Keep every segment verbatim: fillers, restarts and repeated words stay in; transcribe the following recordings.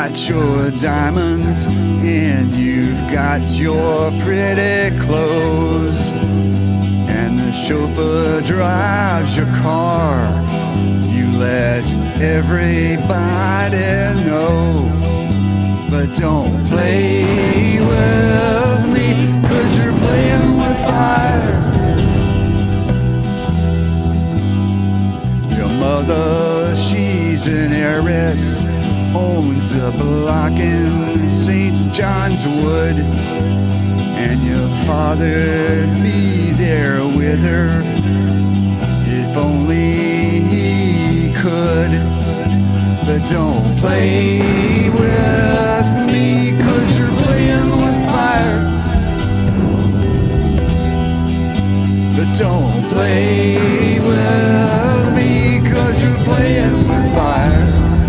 got your diamonds and you've got your pretty clothes, and the chauffeur drives your car. You let everybody know, but don't play with me, 'cause you're playing with fire. Your mother, she's an heiress, owns a block in Saint John's Wood, and your father'd be there with her if only he could. But don't play with me, 'cause you're playing with fire. But don't play with me, 'cause you're playing with fire.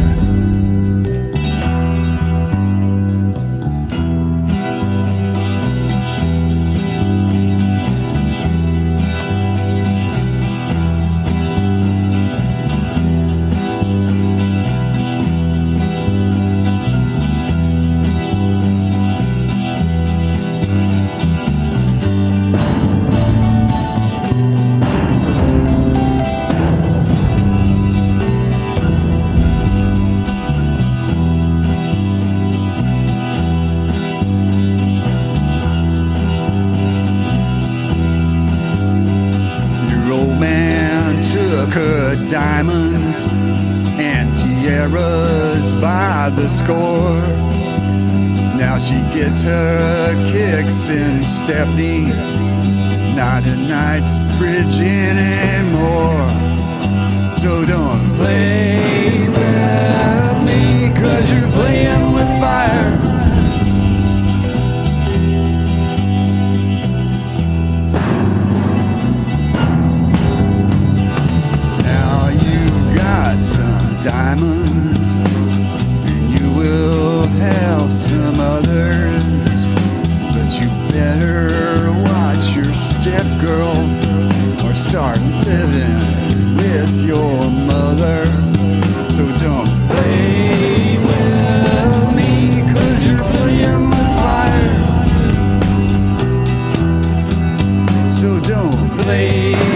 Her diamonds and tiaras by the score. Now she gets her kicks in Stepney, not a Knightsbridge anymore. So don't play with me, 'cause you're playing with fire. Diamonds, and you will have some others, but you better watch your step, girl, or start living with your mother. So don't play with me, 'cause you're playing with fire. So don't play